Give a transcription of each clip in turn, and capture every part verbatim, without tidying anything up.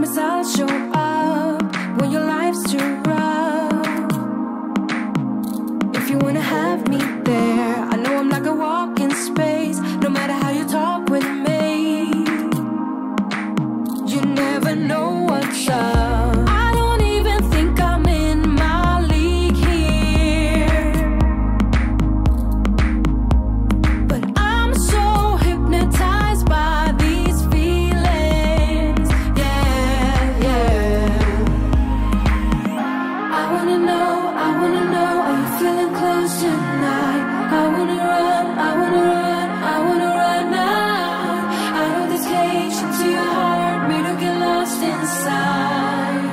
promise I'll show up when your life's too rough. If you wanna have me there, I know I'm like a walk in space. No matter how you talk with me, you never know what's up. I don't even think I'm in my league here, but I'm so hypnotized by these feelings. Yeah, yeah. I wanna know, I wanna know, are you feeling close tonight? I wanna run, I wanna run, I wanna run out, out of this cage into your heart, made to get lost inside.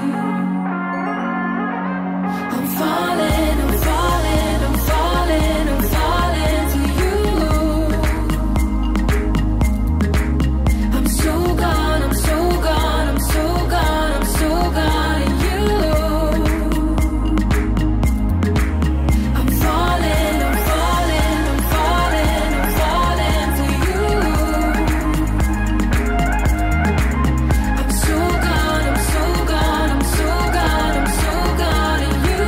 I'm falling, I'm falling, I'm falling, I'm falling to you. I'm so gone, I'm so gone, I'm so gone, I'm so gone in you. I'm falling, I'm falling, I'm falling, I'm falling to you. I'm so gone, I'm so gone, I'm so gone, I'm so gone in you.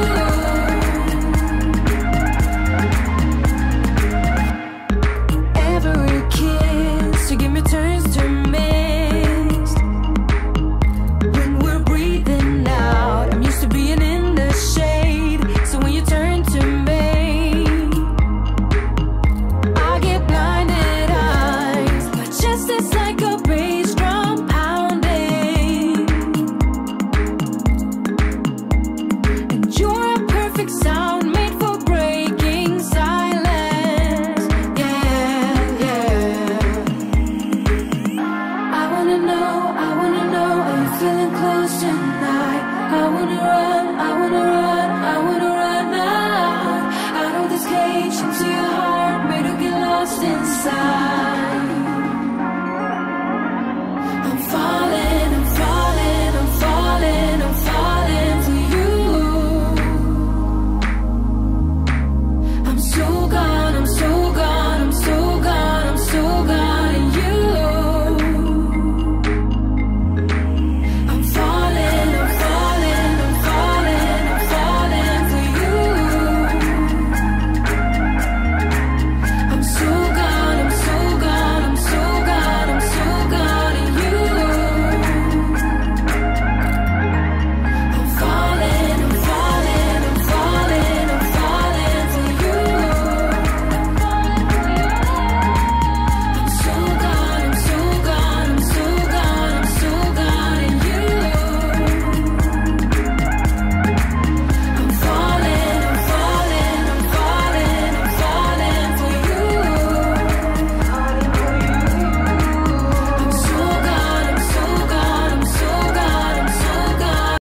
Every kiss you give me turns to mist. When we're breathing out, I'm used to being in the shade. So when you turn to me, I get blinded eyes. My chest is like a bass drum pounding, and you're a perfect sound made for breaking silence. Yeah, yeah. I wanna know, I wanna know, are you feeling close tonight? I wanna run, I wanna run, I wanna run out, out of this cage into your heart, made to get lost inside.